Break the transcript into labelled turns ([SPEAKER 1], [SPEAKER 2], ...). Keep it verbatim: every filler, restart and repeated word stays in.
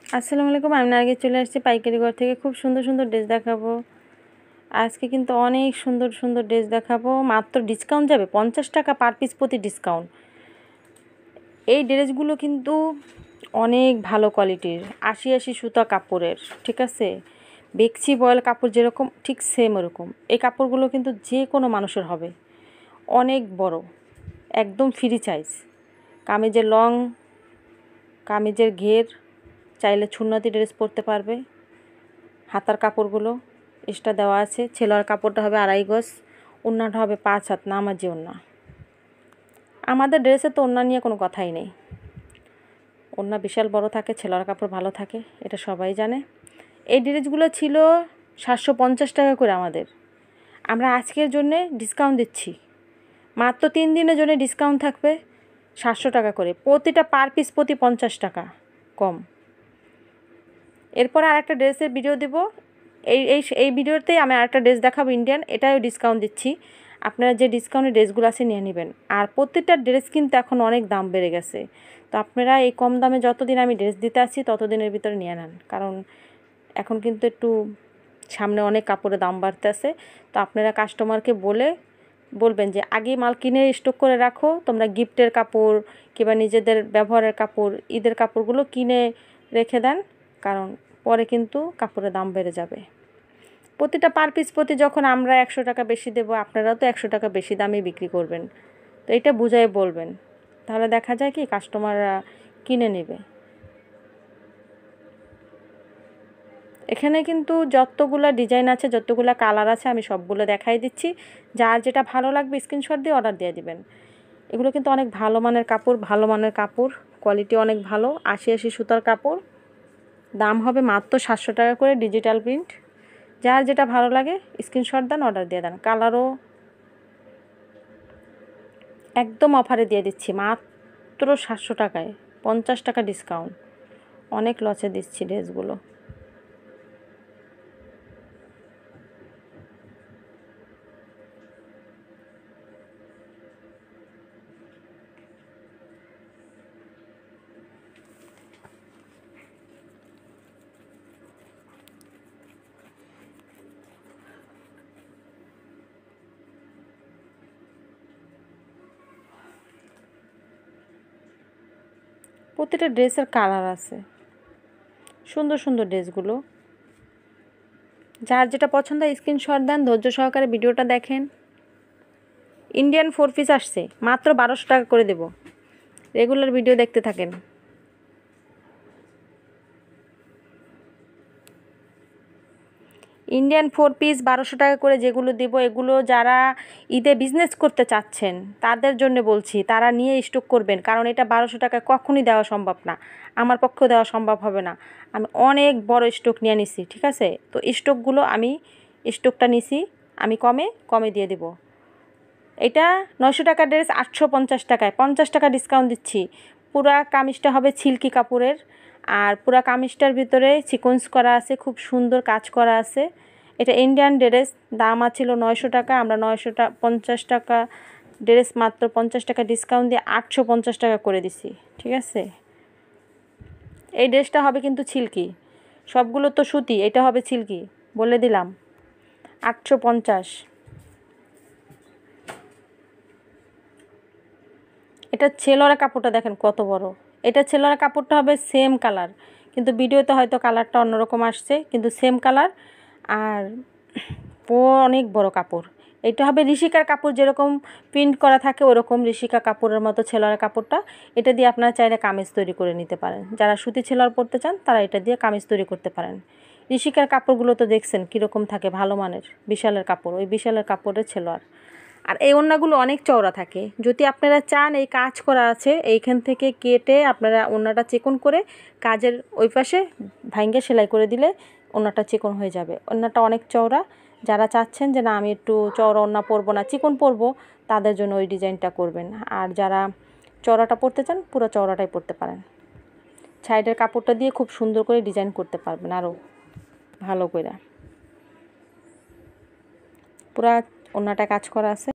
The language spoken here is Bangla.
[SPEAKER 1] আসসালামু আলাইকুম। আমি আগে চলে আসছি পাইকারি ঘর থেকে। খুব সুন্দর সুন্দর ড্রেস দেখাবো আজকে, কিন্তু অনেক সুন্দর সুন্দর ড্রেস দেখাবো। মাত্র ডিসকাউন্ট যাবে পঞ্চাশ টাকা পার পিস প্রতি ডিসকাউন্ট। এই ড্রেসগুলো কিন্তু অনেক ভালো কোয়ালিটির, আশি আশি সুতা কাপড়ের, ঠিক আছে। বেক্সি বয়েল কাপড় যেরকম ঠিক সেম ওরকম। এই কাপড়গুলো কিন্তু যে কোনো মানুষের হবে, অনেক বড়, একদম ফ্রি সাইজ। কামিজের লং, কামিজের ঘের, চাইলে সুন্নতি ড্রেস পরতে পারবে। হাতার কাপড়গুলো এক্সট্রা দেওয়া আছে। ছেলের কাপড়টা হবে আড়াই গজ, ওড়নাটা হবে পাঁচ হাত নামাজি ওড়না। আমাদের ড্রেসে তো ওড়না নিয়ে কোনো কথাই নেই, ওড়না বিশাল বড় থাকে, ছেলের কাপড় ভালো থাকে, এটা সবাই জানে। এই ড্রেসগুলো ছিল সাতশো পঞ্চাশ টাকা করে আমাদের। আমরা আজকের জন্যে ডিসকাউন্ট দিচ্ছি, মাত্র তিন দিনের জন্য ডিসকাউন্ট থাকবে সাতশো টাকা করে, প্রতিটা পার পিস প্রতি পঞ্চাশ টাকা কম। এরপর আর একটা ড্রেসের ভিডিও দেব। এই এই এই ভিডিওতেই আমি আরেকটা ড্রেস দেখাবো ইন্ডিয়ান, এটাও ডিসকাউন্ট দিচ্ছি। আপনারা যে ডিসকাউন্টের ড্রেসগুলো আছে নিয়ে নেবেন। আর প্রত্যেকটা ড্রেস কিন্তু এখন অনেক দাম বেড়ে গেছে, তো আপনারা এই কম দামে যতদিন আমি ড্রেস দিতে আসছি ততদিনের ভিতরে নিয়ে নেন, কারণ এখন কিন্তু একটু সামনে অনেক কাপড়ের দাম বাড়তে আছে। তো আপনারা কাস্টমারকে বলে বলবেন যে আগে মাল কিনে স্টক করে রাখো, তোমরা গিফটের কাপড় কিংবা নিজেদের ব্যবহারের কাপড়, ঈদের কাপড়গুলো কিনে রেখে দেন, কারণ পরে কিন্তু কাপড়ের দাম বেড়ে যাবে। প্রতিটা পার পিস প্রতি যখন আমরা একশো টাকা বেশি দেবো, আপনারাও তো একশো টাকা বেশি দামে বিক্রি করবেন। তো এটা বুঝাই বলবেন, তাহলে দেখা যায় কি কাস্টমাররা কিনে নেবে। এখানে কিন্তু যতগুলো ডিজাইন আছে, যতগুলো কালার আছে, আমি সবগুলো দেখাই দিচ্ছি। যার যেটা ভালো লাগবে স্ক্রিনশট দিয়ে অর্ডার দিয়ে দিবেন। এগুলো কিন্তু অনেক ভালো মানের কাপড়, ভালো মানের কাপড়, কোয়ালিটি অনেক ভালো, আশি আশি সুতার কাপড়। দাম হবে মাত্র সাতশো টাকা করে, ডিজিটাল প্রিন্ট। যার যেটা ভালো লাগে স্ক্রিনশট দেন, অর্ডার দিয়ে দেন। কালারও একদম অফারে দিয়ে দিচ্ছি মাত্র সাতশো টাকায়, পঞ্চাশ টাকা ডিসকাউন্ট। অনেক লসে দিচ্ছি ড্রেসগুলো। প্রতিটা ড্রেসের কালার আছে, সুন্দর সুন্দর ড্রেসগুলো। যার যেটা পছন্দ স্ক্রিনশট দেন, ধৈর্য সহকারে ভিডিওটা দেখেন। ইন্ডিয়ান ফোর পিস আসছে, মাত্র বারোশো টাকা করে দেব। রেগুলার ভিডিও দেখতে থাকেন। ইন্ডিয়ান ফোর পিস বারোশো টাকা করে যেগুলো দেব, এগুলো যারা ঈদে বিজনেস করতে চাচ্ছেন তাদের জন্য বলছি, তারা নিয়ে স্টক করবেন, কারণ এটা বারোশো টাকা কখনই দেওয়া সম্ভব না, আমার পক্ষেও দেওয়া সম্ভব হবে না। আমি অনেক বড় স্টক নিয়ে নিছি, ঠিক আছে। তো স্টকগুলো আমি স্টকটা নিছি আমি কমে কমে দিয়ে দেব। এটা নয়শো টাকার ড্রেস আটশো পঞ্চাশ টাকায় পঞ্চাশ টাকা ডিসকাউন্ট দিচ্ছি। পুরা কামিজটা হবে সিল্কি কাপড়ের, আর পুরা কামিজটার ভিতরে সিকোয়েন্স করা আছে, খুব সুন্দর কাজ করা আছে। এটা ইন্ডিয়ান ড্রেস, দাম আছিল নয়শো টাকা, আমরা নয়শো টা পঞ্চাশ টাকা ড্রেস মাত্র পঞ্চাশ টাকা ডিসকাউন্ট দিয়ে আটশো পঞ্চাশ টাকা করে দিছি, ঠিক আছে। এই ড্রেসটা হবে কিন্তু সিল্কি, সবগুলো তো সুতি, এটা হবে সিল্কি, বলে দিলাম। আটশো পঞ্চাশ। এটা ছেলেরা কাপড়টা দেখেন কত বড়। এটা ছেলেরা কাপড়টা হবে সেম কালার, কিন্তু ভিডিওতে হয়তো কালারটা অন্যরকম আসছে, কিন্তু সেম কালার। আর অনেক বড় কাপড়। এটা হবে ঋষিকার কাপড়, যেরকম প্রিন্ট করা থাকে ওরকম ঋষিকা কাপড়ের মতো ছেলেরা কাপড়টা। এটা দিয়ে আপনারা চাইলে কামিজ তৈরি করে নিতে পারেন। যারা সুতি ছেলের পরতে চান তারা এটা দিয়ে কামিজ তৈরি করতে পারেন। ঋষিকার কাপড়গুলো তো দেখছেন কীরকম থাকে, ভালো মানের, বিশালের কাপড়, ওই বিশালের কাপড়ের ছেলোয়ার। আর এই ওড়নাগুলো অনেক চওড়া থাকে, যদি আপনারা চান এই কাজ করা আছে এইখান থেকে কেটে আপনারা ওড়নাটা চিকন করে কাজের ওই পাশে ভাঙ্গে সেলাই করে দিলে ওড়নাটা চিকন হয়ে যাবে। ওড়নাটা অনেক চওড়া, যারা চাচ্ছেন যে না আমি একটু চওড়া ওড়না পরবো না, চিকন পরবো, তাদের জন্য ওই ডিজাইনটা করবেন। আর যারা চওড়াটা পরতে চান পুরো চওড়াটাই পরতে পারেন। সাইডের কাপড়টা দিয়ে খুব সুন্দর করে ডিজাইন করতে পারবেন, আরও ভালো করে। পুরা ওড়নাটা কাজ করা আছে।